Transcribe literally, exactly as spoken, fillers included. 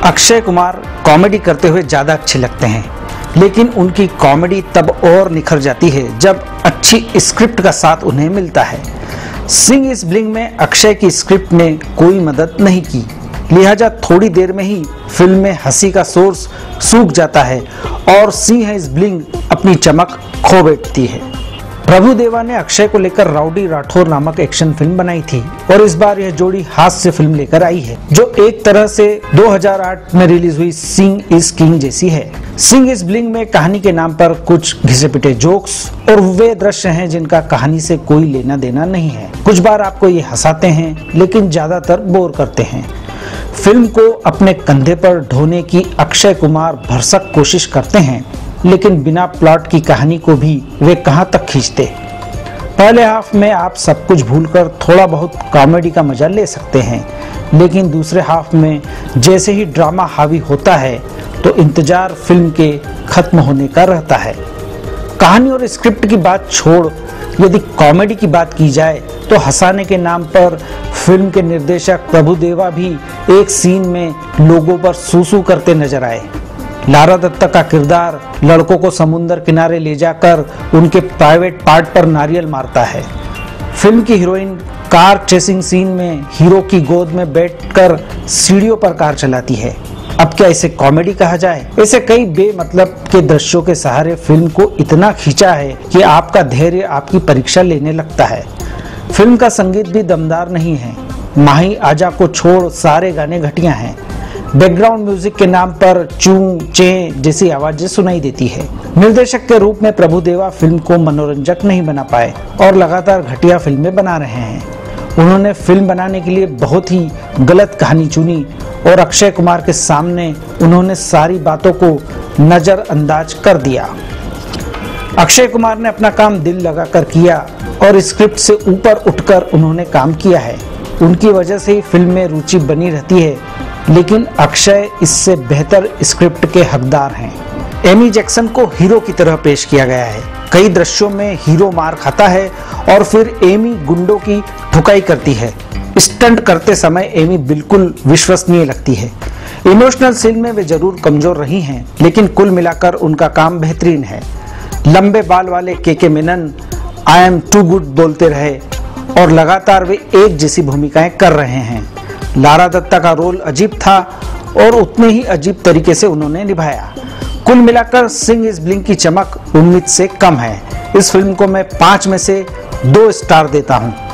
Akshay Kumar comedy करते हुए ज़्यादा अच्छे लगते हैं, लेकिन उनकी कॉमेडी तब और निखर जाती है जब अच्छी स्क्रिप्ट का साथ उन्हें मिलता है। सिंह इज ब्लिंग में अक्षय की स्क्रिप्ट ने कोई मदद नहीं की, लिहाजा थोड़ी देर में ही फिल्म में हंसी का सोर्स सूख जाता है और सिंह इज ब्लिंग अपनी चमक खो बैठती है। प्रभुदेवा ने अक्षय को लेकर राउडी राठौर नामक एक्शन फिल्म बनाई थी और इस बार यह जोड़ी हास्य फिल्म लेकर आई है, जो एक तरह से दो हज़ार आठ में रिलीज हुई सिंह इज किंग जैसी है। सिंह इज ब्लिंग में कहानी के नाम पर कुछ घिसे पिटे जोक्स और वे दृश्य हैं जिनका कहानी से कोई लेना देना नहीं है। कुछ बार आपको ये हंसाते हैं, लेकिन ज्यादातर बोर करते हैं। फिल्म को अपने कंधे पर ढोने की अक्षय कुमार भरसक कोशिश करते हैं, लेकिन बिना प्लॉट की कहानी को भी वे कहां तक खींचते। पहले हाफ में आप सब कुछ भूलकर थोड़ा बहुत कॉमेडी का मजा ले सकते हैं, लेकिन दूसरे हाफ में जैसे ही ड्रामा हावी होता है तो इंतजार फिल्म के खत्म होने का रहता है। कहानी और स्क्रिप्ट की बात छोड़ यदि कॉमेडी की बात की जाए तो हंसाने के नाम पर फिल्म के निर्देशक प्रभुदेवा भी एक सीन में लोगों पर सूसू करते नजर आए। लारा दत्ता का किरदार लड़कों को समुंदर किनारे ले जाकर उनके प्राइवेट पार्ट पर नारियल मारता है। फिल्म की हीरोइन कार चेसिंग सीन में हीरो की गोद में बैठकर सीढ़ियों पर कार चलाती है। अब क्या इसे कॉमेडी कहा जाए? ऐसे कई बेमतलब के दृश्यों के सहारे फिल्म को इतना खींचा है कि आपका धैर्य आपकी परीक्षा लेने लगता है। फिल्म का संगीत भी दमदार नहीं है। माही आजा को छोड़ सारे गाने घटिया हैं। बैकग्राउंड म्यूजिक के नाम पर चूं चे जैसी आवाजें सुनाई देती है। निर्देशक के रूप में प्रभुदेवा फिल्म को मनोरंजक नहीं बना पाए और लगातार घटिया फिल्में बना रहे हैं। उन्होंने फिल्म बनाने के लिए बहुत ही गलत कहानी चुनी और अक्षय कुमार के सामने उन्होंने सारी बातों को नजरअंदाज कर दिया। अक्षय कुमार ने अपना काम दिल लगाकर किया और स्क्रिप्ट से ऊपर उठकर उन्होंने काम किया है। उनकी वजह से ही फिल्म में रुचि बनी रहती है, लेकिन अक्षय इससे बेहतर स्क्रिप्ट के हकदार हैं। एमी जैक्सन को हीरो की तरह पेश किया गया है। कई दृश्यों में हीरो मार खाता है और फिर एमी गुंडों की ठुकाई करती है। स्टंट करते समय एमी बिल्कुल विश्वसनीय लगती है। इमोशनल सीन में वे जरूर कमजोर रही हैं, लेकिन कुल मिलाकर उनका काम बेहतरीन है। लंबे बाल वाले K K Menon I am too good बोलते रहे और लगातार वे एक जैसी भूमिकाएं कर रहे हैं। लारा दत्ता का रोल अजीब था और उतने ही अजीब तरीके से उन्होंने निभाया। कुल मिलाकर सिंह इज ब्लिंग की चमक उम्मीद से कम है। इस फिल्म को मैं पाँच में से दो स्टार देता हूँ।